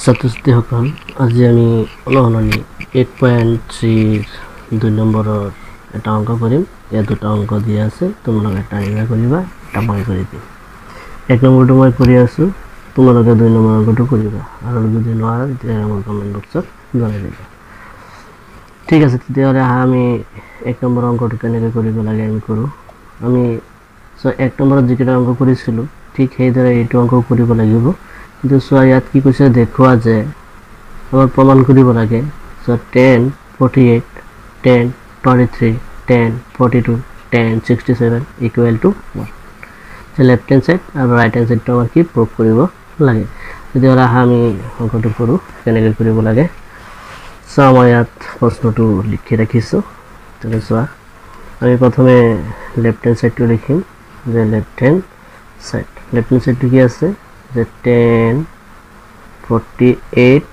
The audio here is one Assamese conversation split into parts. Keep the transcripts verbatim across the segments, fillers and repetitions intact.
ছাত্রছাত্রী সকল আজি আমি অনুশীলনী eight point three দুই নম্বৰৰ এটা অংক কৰিম এই দুটা অংক দিয়া আছে তোমালোকে এটা নিৰ্ণয় কৰিবা এটা মই কৰি দিম এক নম্বৰটো মই কৰি আছো তোমালোকে দুই নম্বৰ অংকটো কৰিবা আৰু যদি নোৱাৰা তেতিয়া মোৰ কমেন্ট বক্সত জনাই দিবা ঠিক আছে তেতিয়াহ'লে আমি এক নম্বৰ অংকটো কেনেকৈ কৰিব লাগে আমি কৰো আমি সো এক নম্বৰত যিটো অংক কৰিছিলো ঠিক সেইদৰে এইটো অংক কৰিব লাগিব কিন্তু সোয়া ইয়াত কি কৈছে দেখুৱা যে আমাৰ প্ৰমাণ কৰিব লাগে so ten forty-eight ten twenty-three ten forty-two ten sixty-seven equal to one so left hand side আৰু right hand side টো আমাৰ কি প্ৰুফ কৰিব লাগে তেতিয়াহ'লে আমি অংকটো কৰো কেনেকৈ কৰিব লাগে সো মই ইয়াত প্ৰশ্নটো লিখি ৰাখিছো তেনে সোয়া আমি প্ৰথমে left hand side টো লিখিম যে left hand side left hand side টো কি আছে the ten forty-eight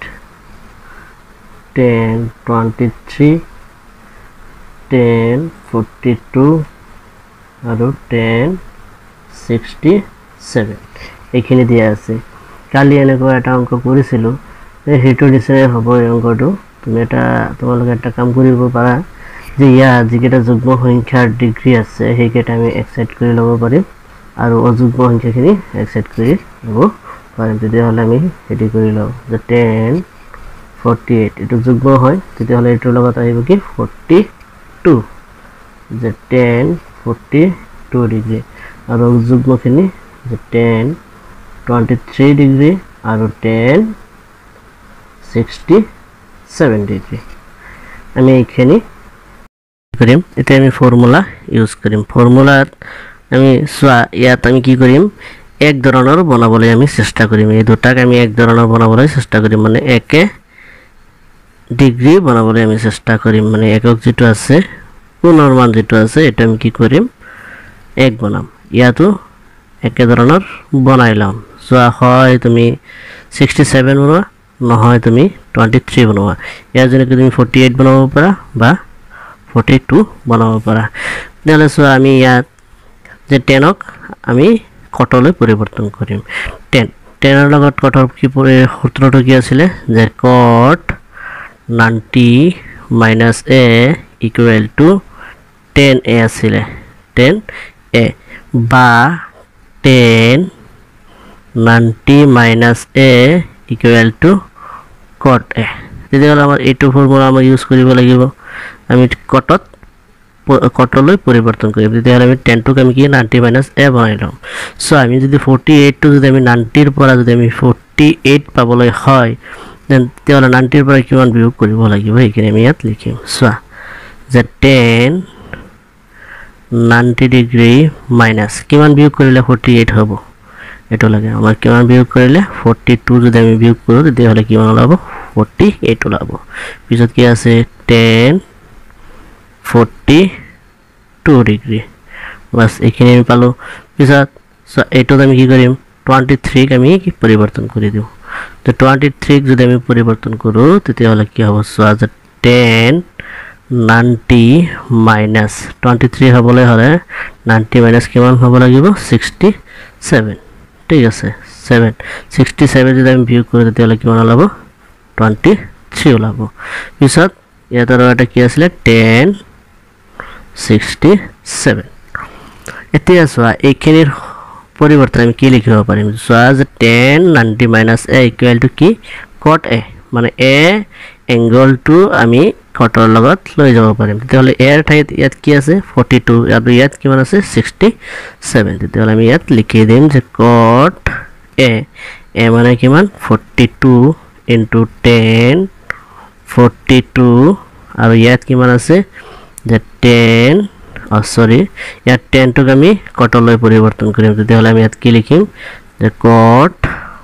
ten twenty-three ten forty-two আৰু ten sixty-seven এইখিনি দিয়া আছে কালি এনেকৈ এটা অংক কৰিছিলো এই হেতু দিছে হ'ব এই অংকটো তুমি এটা তোমালোকে এটা কাম কৰিব পাৰা যে ইয়া যিকেটা যুগ্ম সংখ্যাৰ ডিগ্ৰী আছে সেইকেটা আমি এক্সেপ্ট কৰি ল'ব পাৰিম আৰু অযুগ্ম সংখ্যাখিনি এক্সেপ্ট কৰি ল'ব পাৰিম তেতিয়াহ'লে আমি হেতু কৰি লওঁ যে ten forty-eight এটো যুগ্ম হয় তেতিয়াহ'লে এটোৰ লগত আহিব কি forty-two যে ten forty-two ডিগ্ৰী আৰু যুগ্মখিনি যে ten twenty-three ডিগ্ৰী আৰু ten sixty-seven ডিগ্ৰী আমি এইখিনি কৰিম এটা আমি ফৰ্মুলা ইউজ কৰিম ফৰ্মুলাত আমি সোয়া ইয়াত আমি কি কৰিম এক ধৰণৰ বনাবলৈ আমি চেষ্টা কৰিম এই দুটাক আমি এক ধৰণৰ বনাবলৈ চেষ্টা কৰিম মানে একে ডিগ্ৰী বনাবলৈ আমি চেষ্টা কৰিম মানে একক যেটো আছে পুনৰ মান যেটো আছে এটা আমি কি কৰিম এক বনাম ইয়াতো একে ধৰণৰ বনাই লম সোয়া হয় তুমি sixty-seven বনোৱা নহয় তুমি twenty-three বনোৱা ইয়াৰ জন্য তুমি forty-eight বনাব পাৰা বা forty-two বনাব পাৰা তেতিয়াহ'লে সোয়া আমি ইয়াত যে ten ক আমি কটলৈ পৰিৱৰ্তন কৰিম ten ten ৰ লগত কটৰ কি সূত্ৰটো কি আছিল যে cot ninety minus a equal to ten a আছিল ten a বা ten ninety minus a equal to cot a তেতিয়াহ'লে আমাৰ এইটো ফৰ্মুলা আমি ইউজ কৰিব লাগিব আমি কটত কটলৈ পৰিৱৰ্তন কৰিম তেতিয়াহ'লে আমি ten টোক আমি কি ninety minus a বনাই লম সো আমি যদি forty-eight টো যদি আমি ninety ৰ পৰা যদি আমি forty-eight পাবলৈ হয় দেন তেতিয়াহ'লে ninety ৰ পৰা কিমান বিয়োগ কৰিব লাগিব এইখিনি আমি ইয়াত লিখিম সো যে ten ninety ডিগ্ৰী মাইনাস কিমান বিয়োগ কৰিলে forty-eight হ'ব এটো লাগে আমাৰ কিমান বিয়োগ কৰিলে forty-two যদি আমি বিয়োগ কৰো তেতিয়াহ'লে কিমান ওলাব forty-eight ওলাব পিছত কি আছে ten forty-two ডিগ্ৰী বাস এইখিনি আমি পালো পিছত সো এটো আমি কি কৰিম twenty-three ক আমি কি পৰিৱৰ্তন কৰি দিও তো twenty-three ক যদি আমি পৰিৱৰ্তন কৰো তেতিয়াহ'লে কি হ'ব সো যে ten ninety minus twenty-three হ'বলৈ হ'লে ninety minus কিমান হ'ব লাগিব sixty-seven ঠিক আছে seven sixty-seven যদি আমি বিয়োগ কৰো তেতিয়াহ'লে কিমান ওলাব twenty-three ওলাব পিছত ইয়াত আৰু এটা কি আছিল ten sixty-seven এতিয়া সোয়া এইখিনিৰ পৰিৱৰ্তন আমি কি লিখিব পাৰিম সোয়া যে ten ninety minus a equal to কি cot a মানে a এংগল টো আমি কটৰ লগত লৈ যাব পাৰিম তেতিয়াহ'লে a ৰ ঠাইত ইয়াত কি আছে forty-two আৰু ইয়াত কিমান আছে sixty-seven তেতিয়াহ'লে আমি ইয়াত লিখি দিম যে cot a a মানে কিমান forty-two into ten forty-two আৰু ইয়াত কিমান আছে যে ten অ সৰি ইয়াত ten টোক আমি কটলৈ পৰিৱৰ্তন কৰিম তেতিয়াহ'লে আমি ইয়াত কি লিখিম যে cot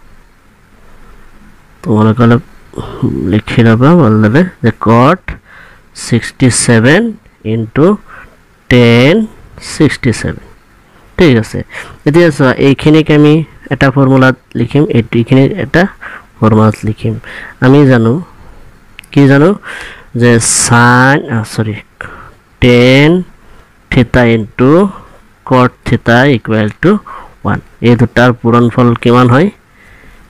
তোমালোকে লিখি লবা ভালদৰে যে cot sixty-seven into ten sixty-seven ঠিক আছে এতিয়া সোয়া এইখিনিক আমি এটা ফৰ্মুলাত লিখিম এইখিনি এটা ফৰ্মুলাত লিখিম আমি জানো কি জানো যে sin সৰি ten theta into cot theta equal to one এই দুটাৰ পূৰণফল কিমান হয়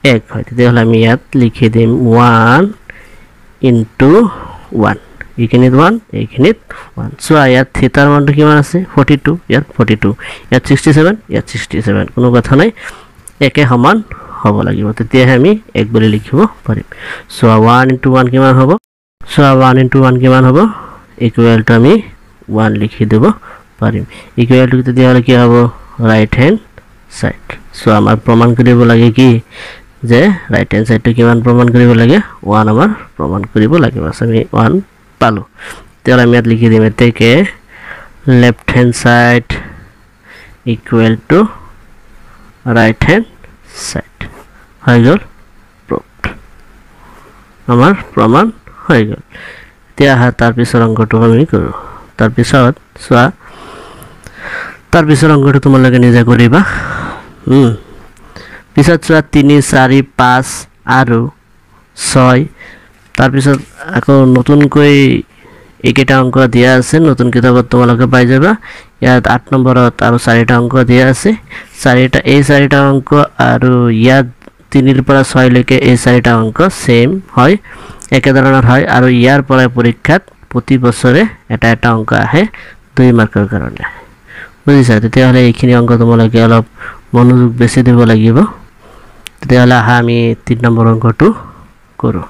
এক হয় তেতিয়াহ'লে আমি ইয়াত লিখি দিম ওৱান ইনটু ওৱান এইখিনিত ওৱান এইখিনিত ওৱান চোৱা ইয়াত থিটাৰ মানটো কিমান আছে ফৰ্টি টু ইয়াত ফৰ্টি টু ইয়াত ছিক্সটি ছেভেন ইয়াত ছিক্সটি ছেভেন কোনো কথা নাই একে সমান হ'ব লাগিব তেতিয়াহে আমি এক বুলি লিখিব পাৰিম চোৱা ওৱান ইনটু ওৱান কিমান হ'ব চোৱা ওৱান ইনটু ওৱান কিমান হ'ব ইকুৱেল টু আমি ওৱান লিখি দিব পাৰিম ইকুৱেল টু তেতিয়াহ'লে কি হ'ব ৰাইট হেণ্ড সাইড সো আমাৰ প্ৰমাণ কৰিব লাগে কি যে ৰাইট হেণ্ড সাইডটো কিমান প্ৰমাণ কৰিব লাগে ওৱান আমাৰ প্ৰমাণ কৰিব লাগে বাস আমি ওৱান পালো তেতিয়াহ'লে আমি ইয়াত লিখি দিম এতেকে left hand side equal to right hand side হৈ গ'ল প্ৰুভড আমাৰ প্ৰমাণ হৈ গ'ল এতিয়া তাৰ পিছৰ অংকটো আমি কৰোঁ তাৰ পিছত চোৱা তাৰ পিছৰ অংকটো তোমালোকে নিজে কৰিবা হুম পিছত চোৱা তিনি চাৰি পাঁচ আৰু ছয় তাৰ পিছত আকৌ নতুনকৈ এইকেইটা অংক দিয়া আছে নতুন কিতাপত তোমালোকে পাই যাবা ইয়াত আঠ নম্বৰত আৰু চাৰিটা অংক দিয়া আছে চাৰিটা এই চাৰিটা অংক আৰু ইয়াত তিনিৰ পৰা ছয় লৈকে এই চাৰিটা অংক সেম হয় একে ধৰণৰ হয় আৰু ইয়াৰ পৰা পৰীক্ষাত প্ৰতি বছৰে এটা এটা অংক আহে দুই মাৰ্কৰ কাৰণে বুজিছা তেতিয়াহ'লে এইখিনি অংক তোমালোকে অলপ মনোযোগ বেছি দিব লাগিব তেতিয়াহ'লে আহা আমি তিন নম্বৰ অংকটো কৰোঁ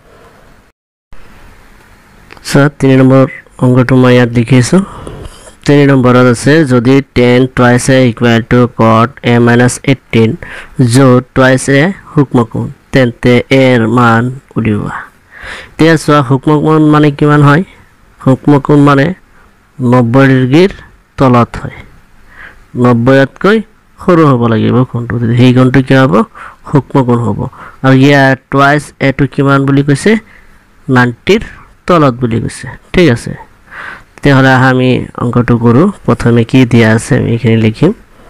সো তিনি নম্বৰ অংকটো মই ইয়াত লিখিছোঁ তিনি নম্বৰত আছে যদি tan twice a equal to cot a minus eighteen য'ত টুৱাইছ এ সূক্ষ্মকোণ তেন্তে এৰ মান উলিওৱা এতিয়া চোৱা সূক্ষ্মকোণ মানে কিমান হয় সূক্ষ্মকোণ মানে নব্বৈ ডিগ্ৰীৰ তলত হয় নব্বৈতকৈ সৰু হ'ব লাগিব কোণটো সেই কোণটো কি হ'ব সূক্ষ্মকোণ হ'ব আৰু ইয়াৰ টুৱাইছ এটো কিমান বুলি কৈছে নাইণ্টিৰ তলত বুলি কৈছে ঠিক আছে তেতিয়াহ'লে আমি অংকটো কৰোঁ প্ৰথমে কি দিয়া আছে আমি এইখিনি লিখিম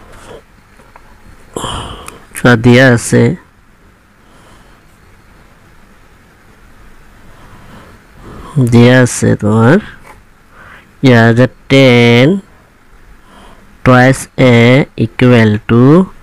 চোৱা দিয়া আছে দিয়া আছে তোমাৰ ইয়াৰ যে tan twice a equal to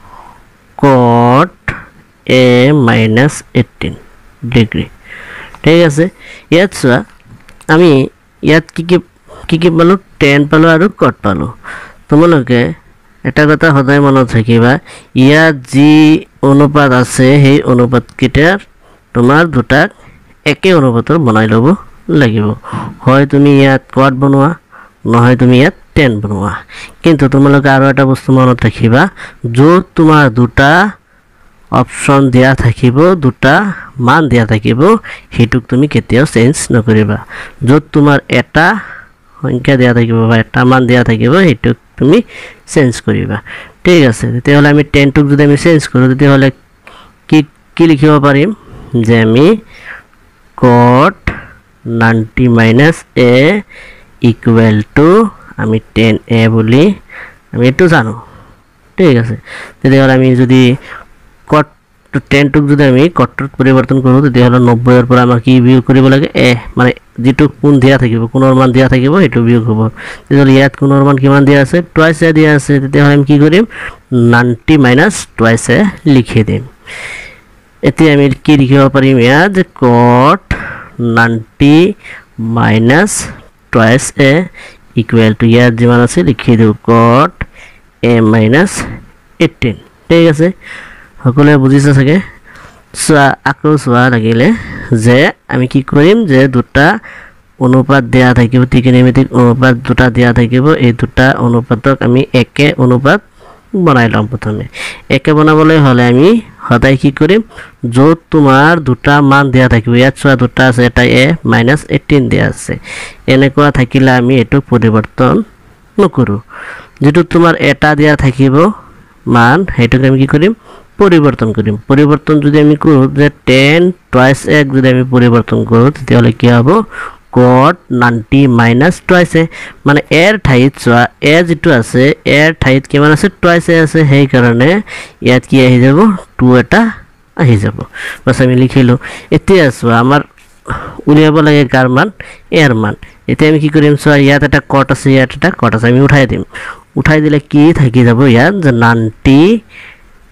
cot a minus eighteen degree ঠিক আছে ইয়াত চোৱা আমি ইয়াত কি কি কি কি পালোঁ টেন পালোঁ আৰু কট পালোঁ তোমালোকে এটা কথা সদায় মনত ৰাখিবা ইয়াত যি অনুপাত আছে সেই অনুপাতকেইটাৰ তোমাৰ দুটাক একে অনুপাতৰ বনাই ল'ব লাগিব হয় তুমি ইয়াত কট বনোৱা নহয় তুমি ইয়াত টেন বনোৱা কিন্তু তোমালোকে আৰু এটা বস্তু মনত ৰাখিবা য'ত তোমাৰ দুটা অপশন দিয়া থাকিব দুটা মান দিয়া থাকিব হেতুক তুমি কেতিয়াও চেঞ্জ নকৰিবা য'ত তোমাৰ এটা সংখ্যা দিয়া থাকিব বা এটা মান দিয়া থাকিব হেতুক তুমি চেঞ্জ কৰিবা ঠিক আছে তেতিয়াহ'লে আমি টেন টুক যদি আমি চেঞ্জ কৰোঁ তেতিয়াহ'লে কি কি লিখিব পাৰিম যে আমি cot ninety minus a equal to আমি টেন এ বুলি আমি এইটো জানো ঠিক আছে তেতিয়াহ'লে আমি যদি কট টেন টুক যদি আমি কটত পৰিৱৰ্তন কৰোঁ তেতিয়াহ'লে নব্বৈৰ পৰা আমাৰ কি বিয়োগ কৰিব লাগে এ মানে যিটো কোণ দিয়া থাকিব কোণৰ মান দিয়া থাকিব সেইটো বিয়োগ হ'ব তেতিয়াহ'লে ইয়াত কোণৰ মান কিমান দিয়া আছে টুৱাইছ এ দিয়া আছে তেতিয়াহ'লে আমি কি কৰিম নাইণ্টি মাইনাছ টুৱাইছ এ লিখি দিম এতিয়া আমি কি লিখিব পাৰিম ইয়াত যে cot ninety minus twice a equal to ইয়াত যিমান আছে লিখি দিওঁ কট এ মাইনাছ এইটিন ঠিক আছে সকলোৱে বুজিছে চাগে চোৱা আকৌ চোৱা লাগিলে যে আমি কি কৰিম যে দুটা অনুপাত দিয়া থাকিব ত্ৰিকোণমিতিক অনুপাত দুটা দিয়া থাকিব এই দুটা অনুপাতক আমি একে অনুপাত বনাই ল'ম প্ৰথমে একে বনাবলৈ হ'লে আমি সদায় কি কৰিম য'ত তোমাৰ দুটা মান দিয়া থাকিব ইয়াত চোৱা দুটা আছে এটা এ মাইনাছ এইটিন দিয়া আছে এনেকুৱা থাকিলে আমি এইটো পৰিৱৰ্তন নকৰোঁ যিটো তোমাৰ এটা দিয়া থাকিব মান সেইটোক আমি কি কৰিম পৰিৱৰ্তন কৰিম পৰিৱৰ্তন যদি আমি কৰোঁ যে টেন টুৱাইছ এক যদি আমি পৰিৱৰ্তন কৰোঁ তেতিয়াহ'লে কি হ'ব কট নাইণ্টি মাইনাছ টুৱাইছ এ মানে এৰ ঠাইত চোৱা এ যিটো আছে এৰ ঠাইত কিমান আছে টুৱাইছ এ আছে সেইকাৰণে ইয়াত কি আহি যাব টু এটা আহি যাব বাছ আমি লিখিলোঁ এতিয়া চোৱা আমাৰ উলিয়াব লাগে কাৰ মান এৰ মান এতিয়া আমি কি কৰিম চোৱা ইয়াত এটা কট আছে ইয়াত এটা কট আছে আমি উঠাই দিম উঠাই দিলে কি থাকি যাব ইয়াত যে ninety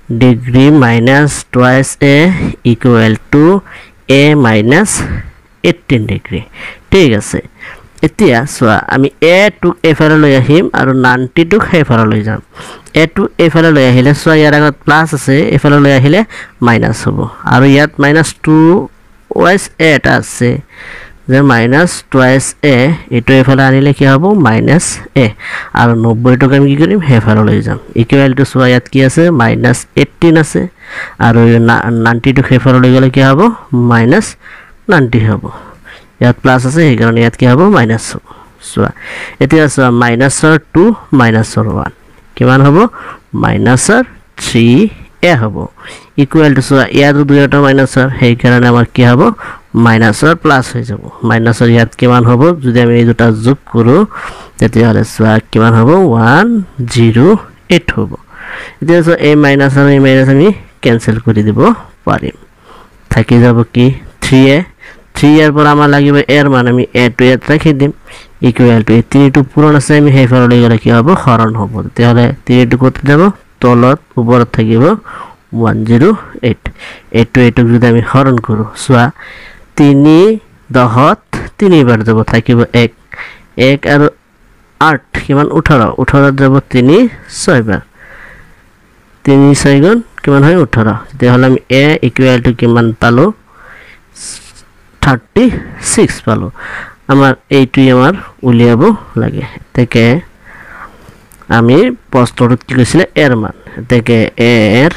degree minus twice a equal to a minus eighteen degree ঠিক আছে এতিয়া চোৱা আমি এ টুক এফালে লৈ আহিম আৰু নাইনটি টুক সেইফালে লৈ যাম এ টু এফালে লৈ আহিলে চোৱা ইয়াৰ আগত প্লাছ আছে এফালে লৈ আহিলে মাইনাছ হ'ব আৰু ইয়াত মাইনাছ টু ওৱাইছ এ এটা আছে যে মাইনাছ টুৱাইছ এ এইটো এফালে আনিলে কি হ'ব মাইনাছ এ আৰু নব্বৈ টুক আমি কি কৰিম সেইফালে লৈ যাম ইকুৱেল টু চোৱা ইয়াত কি আছে মাইনাছ এইটিন আছে আৰু নাইনটি টুক সেইফালে লৈ গ'লে কি হ'ব মাইনাছ নাইনটি হ'ব ইয়াত প্লাছ আছে সেইকাৰণে ইয়াত কি হ'ব মাইনাছ হ'ব চোৱা এতিয়া চোৱা মাইনাছৰ টু মাইনাছৰ ওৱান কিমান হ'ব মাইনাছৰ থ্ৰী এ হ'ব ইকুৱেল টু চোৱা ইয়াতো দুয়োটা মাইনাছৰ সেইকাৰণে আমাৰ কি হ'ব মাইনাছৰ প্লাছ হৈ যাব মাইনাছৰ ইয়াত কিমান হ'ব যদি আমি এই দুটা যোগ কৰোঁ তেতিয়াহ'লে চোৱা কিমান হ'ব ওৱান জিৰ' এইট হ'ব এতিয়া চোৱা এই মাইনাছ আৰু এই মাইনাছ আমি কেনচেল কৰি দিব পাৰিম থাকি যাব কি থ্ৰী এ থ্ৰী ইয়াৰ পৰা আমাৰ লাগিব এৰ মান আমি এ টু ইয়াত ৰাখি দিম ইকুৱেল টু এই তিনিটো পূৰণ আছে আমি সেইফালে লৈ গ'লে কি হ'ব হৰণ হ'ব তেতিয়াহ'লে তিনিটো ক'ত যাব তলত ওপৰত থাকিব ওৱান জিৰ' এইট এইটো এইটোক যদি আমি হৰণ কৰোঁ চোৱা তিনি দহত তিনিবাৰ যাব থাকিব এক এক আৰু আঠ কিমান ওঠৰ ওঠৰত যাব তিনি ছয়বাৰ তিনি ছয় গুণ কিমান হয় ওঠৰ তেতিয়াহ'লে আমি এ ইকুৱেল টু কিমান পালোঁ থাৰ্টি ছিক্স পালোঁ আমাৰ এইটোৱে আমাৰ উলিয়াব লাগে এতেকে আমি প্ৰশ্নটোত কি কৈছিলে এৰ মান এতেকে এৰ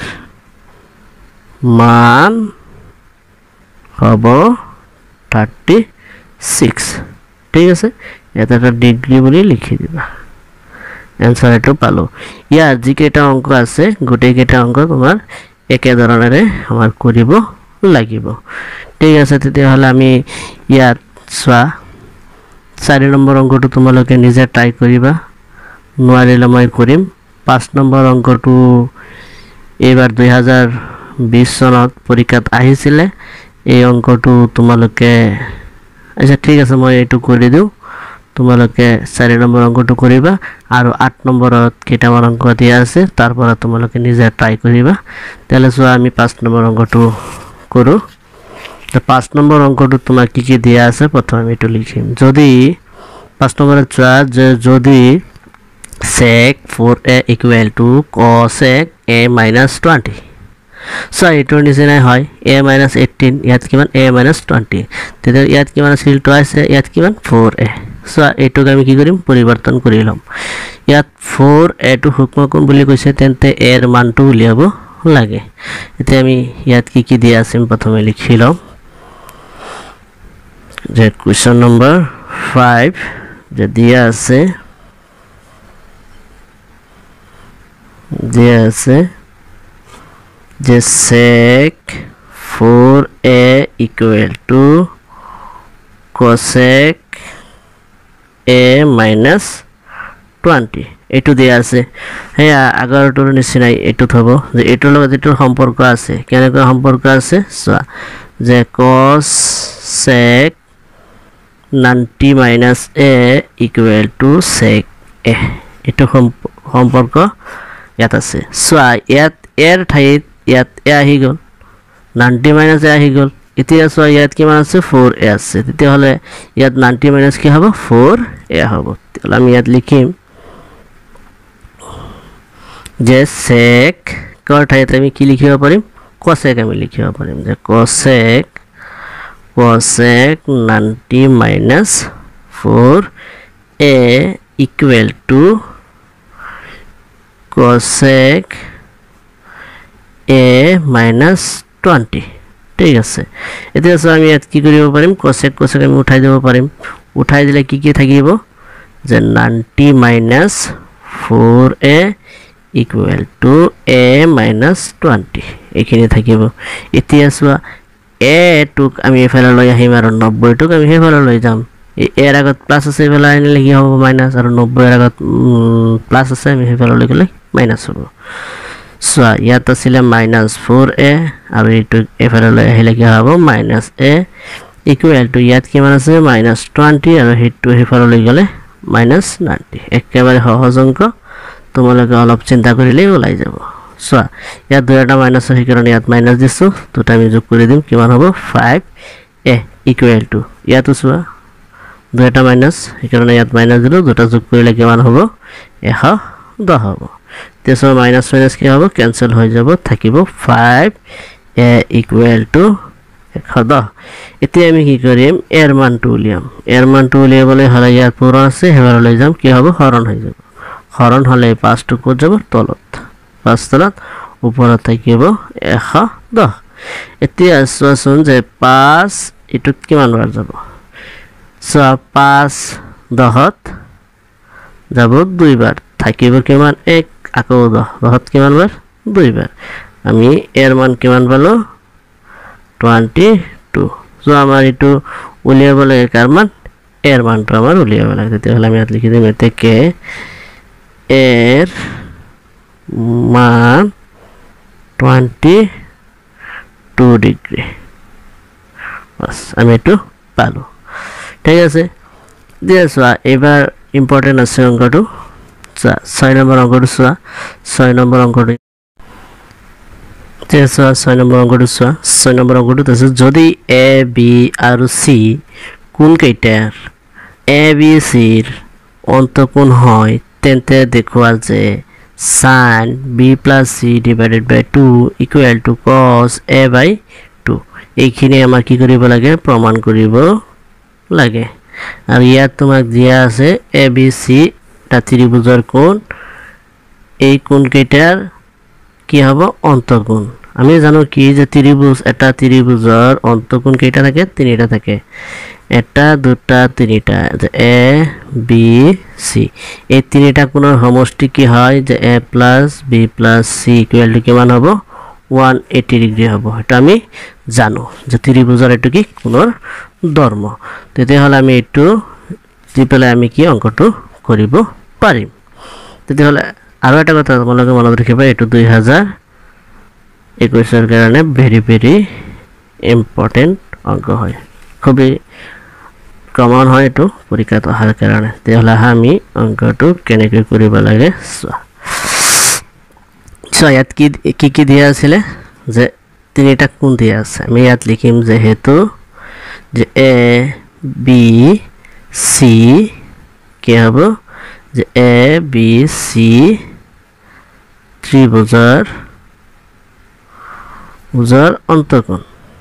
মান হ'ব থাৰ্টি ছিক্স ঠিক আছে এটা এটা ডিগ্ৰী বুলি লিখি দিবা এনসাৰ এইটো পালোঁ ইয়াৰ যিকেইটা অংক আছে গোটেইকেইটা অংক তোমাৰ একেধৰণেৰে আমাৰ কৰিব লাগিব ঠিক আছে তেতিয়াহ'লে আমি ইয়াত চোৱা চাৰি নম্বৰ অংকটো তোমালোকে নিজে ট্ৰাই কৰিবা নোৱাৰিলে মই কৰিম পাঁচ নম্বৰ অংকটো এইবাৰ দুই হাজাৰ বিশ চনত পৰীক্ষাত আহিছিলে এই অংকটো তোমালোকে আচ্ছা ঠিক আছে মই এইটো কৰি দিওঁ তোমালোকে চাৰি নম্বৰ অংকটো কৰিবা আৰু আঠ নম্বৰত কেইটামান অংক দিয়া আছে তাৰ পৰা তোমালোকে নিজে ট্ৰাই কৰিবা তেলে চোৱা আমি পাঁচ নম্বৰ অংকটো কৰোঁ তো পাঁচ নম্বৰ অংকটো তোমাক কি কি দিয়া আছে প্ৰথমে আমি এইটো লিখিম যদি পাঁচ নম্বৰত চোৱা যে যদি sec four a equal to cosec a minus twenty so এইটোৰ নিচিনাই হয় a minus eighteen ইয়াত কিমান a minus twenty তেতিয়া ইয়াত কিমান আছিল twice ইয়াত কিমান four a so এইটোক আমি কি কৰিম পৰিৱৰ্তন কৰি লম ইয়াত four a টো সূক্ষ্মকোণ বুলি কৈছে তেন্তে a এর মানটো উলিয়াব লাগে এতিয়া আমি ইয়াত কি কি দিয়া আছে প্ৰথমে লিখি লম যে কোৱেশ্চন নম্বৰ five যে দিয়া আছে দিয়া আছে যে sec four a equal to cosec a minus twenty এইটো দিয়া আছে হেয়া আগৰটোৰ নিচিনাই এইটো থব যে এইটোৰ লগত এইটোৰ সম্পৰ্ক আছে কেনেকৈ সম্পৰ্ক আছে চোৱা যে cos sec ninety minus a equal to sec a এইটো সম্পৰ্ক ইয়াত আছে চোৱা ইয়াত এৰ ঠাইত ইয়াত এ আহি গ'ল ninety minus a আহি গ'ল এতিয়া চোৱা ইয়াত কিমান আছে four a আছে তেতিয়াহ'লে ইয়াত ninety minus কি হ'ব four a হ'ব তেতিয়াহ'লে আমি ইয়াত লিখিম যে sec কৰ ঠাইত আমি কি লিখিব পাৰিম cosec আমি লিখিব পাৰিম যে cosec cosec ninety minus four a equal to cosec a minus twenty ঠিক আছে এতিয়া সো আমি ইয়াত কি কৰিব পাৰিম cosec cosec আমি উঠাই দিব পাৰিম উঠাই দিলে কি কি থাকিব যে ninety minus four a equal to a minus twenty এইখিনি থাকিব এতিয়া সো a টুক আমি এফালে লৈ আহিম আৰু ninety টুক আমি এফালে লৈ যাম এর আগত প্লাস আছে এফালে আনিলে কি হ'ব মাইনাস আৰু ninety এর আগত প্লাস আছে আমি এফালে লৈ গ'লে মাইনাস হ'ব সো ইয়াত আছিল মাইনাস four a আৰু এইটো এফালে লৈ আহিলে কি হ'ব মাইনাস a ইকুৱেল টু ইয়াত কিমান আছে মাইনাস twenty আৰু হেটো এফালে লৈ গ'লে মাইনাস ninety একেবাৰে সহজ অংক তোমালোকে অলপ চিন্তা কৰিলে ওলাই যাব চোৱা ইয়াত দুটা মাইনাছ আছে কাৰণ ইয়াত মাইনাছ দিছো দুটা আমি যোগ কৰি দিম কিমান হ'ব ফাইভ এ ইকুৱেল টু ইয়াতো চোৱা দুটা মাইনাছ সেইকাৰণে ইয়াত মাইনাছ দিলো দুটা যোগ কৰিলে কিমান হ'ব এশ দহ হ'ব তেছো মাইনাছ মাইনাছ কি হ'ব কেনসেল হৈ যাব থাকিব ফাইভ এ ইকুৱেল টু এশ দহ এতিয়া আমি কি কৰিম এৰ মানটো উলিয়াম এৰ মানটো উলিয়াবলৈ হলে ইয়াত পূৰণ আছে হেবাৰ লৈ যাম কি হ'ব হৰণ হৈ যাব হৰণ হলে পাঁচ টু ক'ত যাব তলত পাঁচ তলত ওপৰত থাকিব এশ দহ এতিয়া চোৱাচোন যে পাঁচ ইটোত কিমান বাৰ যাব চোৱা পাঁচ দহত যাব দুইবাৰ থাকিব কিমান এক আকৌ দহ দহত কিমান বাৰ দুইবাৰ আমি এৰ মান কিমান পালো টুৱেণ্টি টু সো আমাৰ ইটো উলিয়াব লাগে কাৰ মান এৰ মানটো আমাৰ উলিয়াব লাগে তেতিয়াহ'লে আমি ইয়াত লিখি দিম এতেকে এৰ মান টুৱেণ্টি টু ডিগ্ৰী বাস আমি এটো পালো ঠিক আছে দিয়া চোৱা এবাৰ ইম্পৰ্টেন্ট আছে অংকটো চোৱা ছয় নম্বৰ অংকটো চোৱা ছয় নম্বৰ অংকটো দিয়া চোৱা ছয় নম্বৰ অংকটো চোৱা ছয় নম্বৰ অংকটো আছে যদি এ বি আৰু সি কোন কেইটাৰ এ বি সিৰ অন্তঃকোণ হয় তেন্তে দেখুৱা যে sin b plus c divided by two equal to cos a by two এইখিনি আমাৰ কি কৰিব লাগে প্ৰমাণ কৰিব লাগে আৰু ইয়াত তোমাক দিয়া আছে a b c টা ত্ৰিভুজৰ কোণ এই কোণ কেইটাৰ কি হ'ব অন্তঃকোণ আমি জানো কি যে ত্ৰিভুজ এটা ত্ৰিভুজৰ অন্তঃকোণ কেইটা থাকে তিনিটা থাকে এটা দুটা তিনিটা যে a b c এই তিনিটা কোণৰ সমষ্টি কি হয় যে a plus b plus c equal to কিমান হ'ব one eighty ডিগ্ৰী হ'ব এটা আমি জানো যে ত্ৰিভুজৰ এটো কি কোণৰ ধৰ্ম তেতিয়াহ'লে আমি এটো দি পেলাই আমি কি অংকটো কৰিব পাৰিম তেতিয়াহ'লে আৰু এটা কথা তোমালোকে মনত ৰাখিবা এটো দুই হাজাৰ একৈশ এর কাৰণে ভেৰি ভেৰি ইম্পৰ্টেন্ট অংক হয় খুবই কমন হয় এটো পৰীক্ষাত অহাৰ কাৰণে তেতিয়াহ'লে আমি অংকটো কেনেকৈ কৰিব লাগে চোৱা চোৱা ইয়াত কি কি কি দিয়া আছিল যে তিনিটা কোণ দিয়া আছে আমি ইয়াত লিখিম যে হেতু যে এ বি সি কি হ'ব যে এ বি সি ত্ৰিভুজৰ ভুজৰ অন্তঃকোণ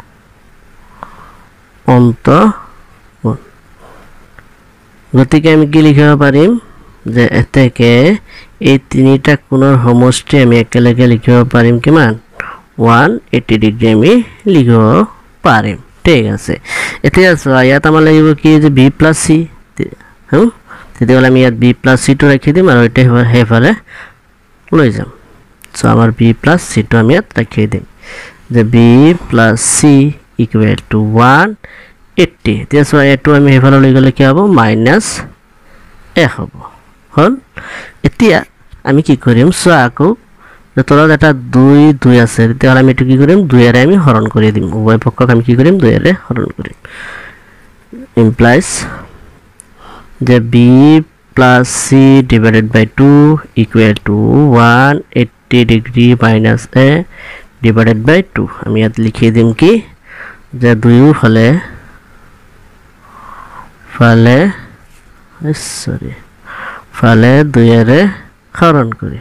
অন্তঃকোণ গতিকে আমি কি লিখিব পাৰিম যে এতেকে এই তিনিটা কোণৰ সমষ্টি আমি একেলগে লিখিব পাৰিম কিমান one eighty ডিগ্ৰী আমি লিখিব পাৰিম ঠিক আছে এতিয়া চোৱা ইয়াত আমাৰ লাগিব কি যে b plus c হম তেতিয়াহ'লে আমি ইয়াত b plus c টো ৰাখি দিম আৰু এটা হেফালে লৈ যাম সো আমাৰ b plus c টো আমি ইয়াত ৰাখি দিম যে b plus c equal to one eighty তেতিয়া চোৱা এটো আমি হেফালে লৈ গলে কি হ'ব মাইনাছ a হ'ব হল এতিয়া আমি কি কৰিম চোৱা আকৌ তলত এটা দুই দুই আছে তেতিয়াহ'লে আমি এটো কি কৰিম দুই এৰে আমি হৰণ কৰি দিম উভয় পক্ষক আমি কি কৰিম দুই এৰে হৰণ কৰিম implies যে b plus c divided by two equal to one eighty degree minus a divided by two আমি ইয়াত লিখি দিম কি যে দুইও ফালে ফালে সরি ফালে দুই এৰে হৰণ কৰি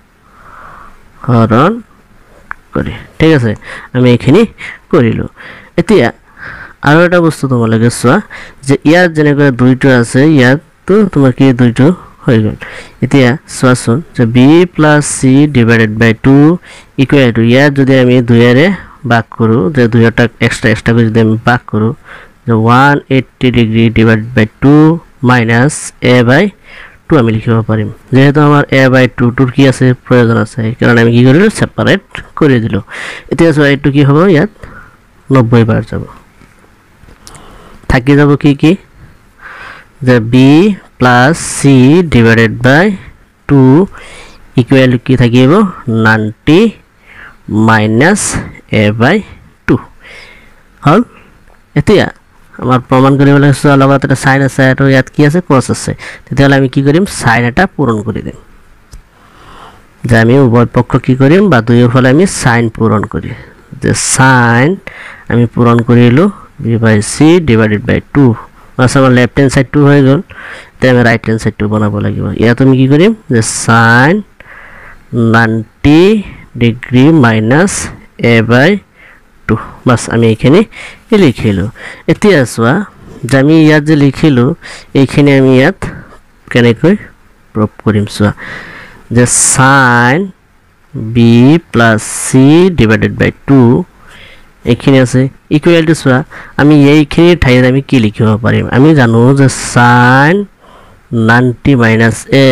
হৰণ কৰি ঠিক আছে আমি এখিনি কৰিলো এতিয়া আৰু এটা বস্তু তোমালোকে চোৱা যে ইয়াত যেনেকৈ দুইটো আছে ইয়াত তো তোমাৰ কি দুইটো হৈ গল এতিয়া চোৱাচোন যে b plus c divided by two equal to ইয়াত যদি আমি দুই এৰে ভাগ কৰো যে দুইটা এক্সট্ৰা এক্সট্ৰা কৰি যদি আমি ভাগ কৰো যে one eighty degree divided by two minus a by two আমি লিখিব পাৰিম যেহেতু আমাৰ a by two টোৰ কি আছে প্ৰয়োজন আছে কাৰণ আমি কি কৰিলো সেপাৰেট কৰি দিলো এতিয়া চোৱা এটো কি হ'ব ইয়াত নব্বৈ বাৰ যাব থাকি যাব কি কি যে b plus c divided by two equal কি থাকিব ninety minus a by two হল এতিয়া আমাৰ প্ৰমাণ কৰিবলৈ চোৱা লগত এটা sin আছে আৰু ইয়াত কি আছে cos আছে তেতিয়াহ'লে আমি কি কৰিম sin এটা পূৰণ কৰি দিম যে আমি উভয় পক্ষ কি করিম বা দুইয়ের ফলে আমি সাইন পূরণ করি যে সাইন আমি পূরণ করিলো b by c divided by two বাস আমার লেফট হ্যান্ড সাইড টু হয়ে গেল তাই আমি রাইট হ্যান্ড সাইড টু বানাবো লাগিব ইয়াত আমি কি করিম যে sine ninety degree minus a by two বাস আমি এখানে লিখিলো এতিয়া চোৱা যে আমি ইয়াত যে লিখিলো এইখানে আমি ইয়াত কেনেকৈ প্রুফ করিম চোৱা যে sin b plus c divided by two এখানে আছে ইকুয়াল টু চোৱা আমি এইখানে ঠাইত আমি কি লিখিব পাৰিম আমি জানো যে sin ninety minus a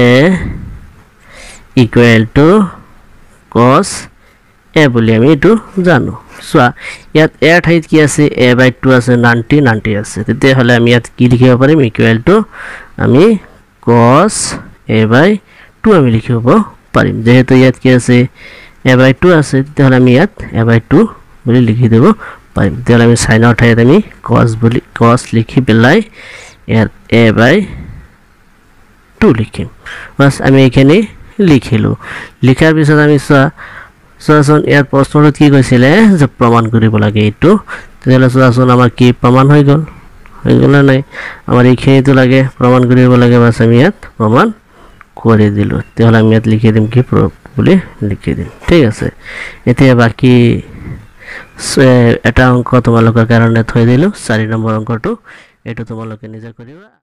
equal to cos a বুলি আমি এটো জানো চোৱা ইয়াত a ঠাইত কি আছে a by টু আছে নাইনটি নাইনটি আছে তেতিয়া হলে আমি ইয়াত কি লিখিব পাৰিম ইকুয়াল টু আমি cos a by টু আমি লিখিব পাৰিম যেহেতু ইয়াত কি আছে a by টু আছে তেতিয়া আমি ইয়াত a by টু বুলি লিখি দেব পাৰিম তেতিয়া আমি sin ৰ ঠাইত আমি cos বুলি cos লিখি পেলাই ইয়াত a by টু লিখিম বাস আমি এখানে লিখিলো লিখাৰ পিছত আমি চোৱা চোৱাচোন ইয়াৰ প্ৰশ্নটো কি কৈছিলে যে প্ৰমাণ কৰিব লাগে এটো তেতিয়ালে চোৱাচোন আমাৰ কি প্ৰমাণ হৈ গল হৈ গল নাই আমাৰ এইখিনিটো লাগে প্ৰমাণ কৰিব লাগে বাস আমি ইয়াত প্ৰমাণ কৰি দিলো তেতিয়ালে আমি ইয়াত লিখি দিম কি প্ৰুফ বুলি লিখি দিম ঠিক আছে এতিয়া বাকি এটা অংক তোমালোকৰ কাৰণে থৈ দিলো চাৰি নম্বৰ অংকটো এটো তোমালোকে নিজে কৰিবা